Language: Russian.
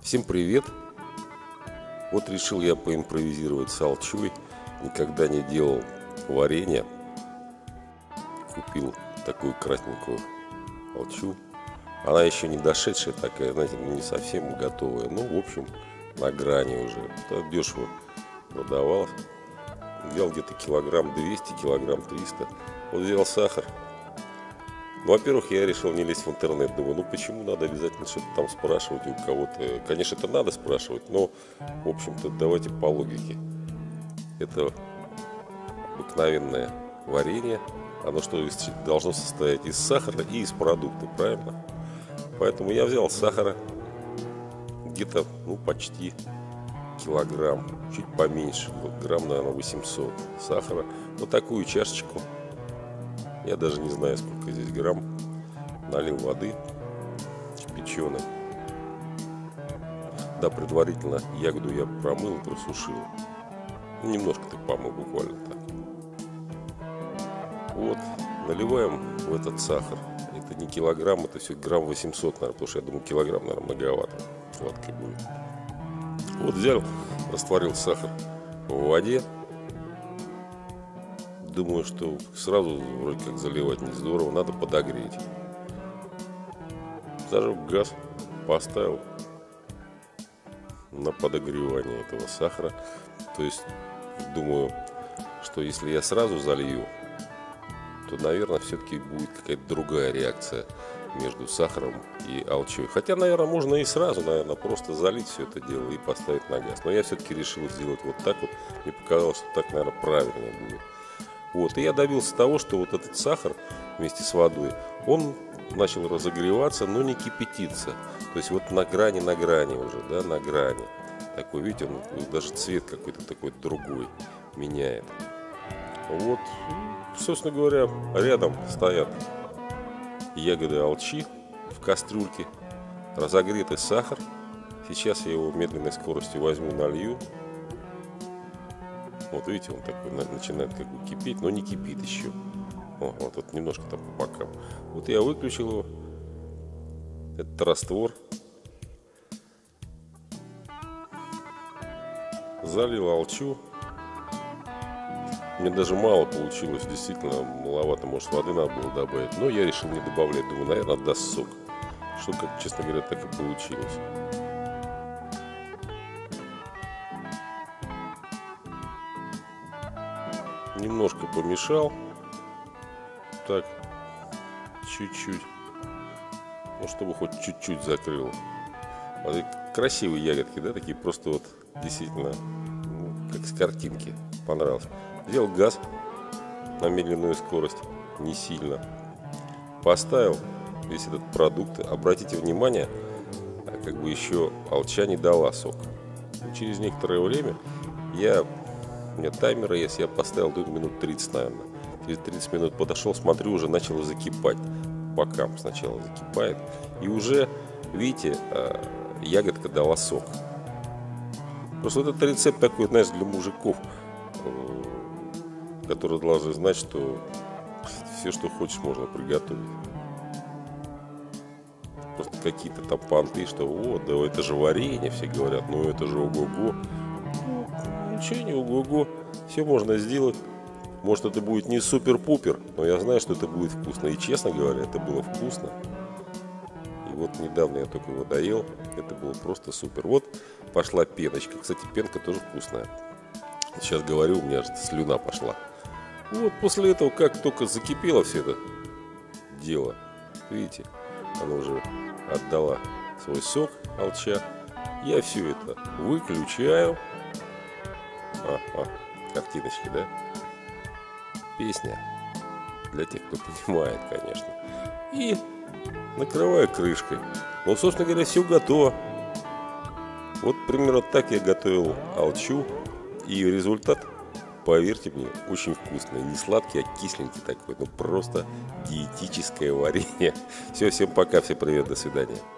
Всем привет! Вот решил я поимпровизировать с алчой. Никогда не делал варенье. Купил такую красненькую алчу. Она еще не дошедшая такая, знаете, не совсем готовая. Ну, в общем, на грани уже. Так дешево продавалось. Взял где-то килограмм 200, килограмм 300. Вот взял сахар. Ну, во-первых, я решил не лезть в интернет. Думаю, ну почему надо обязательно что-то там спрашивать у кого-то. Конечно, это надо спрашивать, но, в общем-то, давайте по логике. Это обыкновенное варенье. Оно что, должно состоять из сахара и из продуктов, правильно? Поэтому я взял сахара где-то, ну, почти килограмм, чуть поменьше, вот грамм, наверное, 800 сахара. Вот такую чашечку. Я даже не знаю, сколько здесь грамм. Налил воды кипяченой. Да, предварительно ягоду я промыл, просушил. Немножко так помыл, буквально так. Вот, наливаем в этот сахар. Это не килограмм, это все грамм 800, наверное, потому что я думаю, килограмм, наверное, многовато. Сладкой будет. Вот взял, растворил сахар в воде. Думаю, что сразу вроде как заливать не здорово, надо подогреть. Зажег газ, поставил на подогревание этого сахара. То есть, думаю, что если я сразу залью, то, наверное, все-таки будет какая-то другая реакция между сахаром и алчой. Хотя, наверное, можно и сразу, наверное, просто залить все это дело и поставить на газ. Но я все-таки решил сделать вот так вот. Мне показалось, что так, наверное, правильнее будет. Вот, и я добился того, что вот этот сахар вместе с водой, он начал разогреваться, но не кипятиться. То есть вот на грани уже, да, на грани. Такой, видите, он даже цвет какой-то такой другой меняет. Вот, собственно говоря, рядом стоят ягоды алчи в кастрюльке, разогретый сахар. Сейчас я его медленной скоростью возьму, налью. Вот видите, он такой начинает как бы кипеть, но не кипит еще. О, вот немножко там по бокам. Вот я выключил его. Этот раствор. Залил алчу. Мне даже мало получилось, действительно маловато, может, воды надо было добавить. Но я решил не добавлять, думаю, наверное, даст сок. Что, как, честно говоря, так и получилось. Немножко помешал. Так, чуть-чуть. Ну, чтобы хоть чуть-чуть закрыло. Вот красивые ягодки, да, такие просто вот действительно, ну, как с картинки. Понравилось. Взял газ на медленную скорость, не сильно. Поставил весь этот продукт. Обратите внимание, как бы еще алча не дала сок. И через некоторое время у меня таймер есть, я поставил тут минут 30, наверное. Через 30 минут подошел, смотрю, уже начало закипать. По бокам сначала закипает. И уже, видите, ягодка дала сок. Просто вот этот рецепт такой, знаешь, для мужиков, которые должны знать, что все, что хочешь, можно приготовить. Просто какие-то там понты, что вот, да это же варенье, все говорят, ну это же ого-го. Ничего не ого-го, все можно сделать. Может, это будет не супер-пупер, но я знаю, что это будет вкусно. И, честно говоря, это было вкусно. И вот недавно я только его доел, это было просто супер. Вот пошла пеночка. Кстати, пенка тоже вкусная. Сейчас говорю, у меня же слюна пошла. Вот после этого, как только закипело все это дело, видите, она уже отдала свой сок, алча. Я все это выключаю. Картиночки, да? Песня для тех, кто понимает, конечно. И накрываю крышкой. Ну, собственно говоря, все готово. Вот примерно так я готовил алчу. И результат, поверьте мне, очень вкусный. Не сладкий, а кисленький такой. Ну, просто диетическое варенье. Все, всем пока, всем привет, до свидания.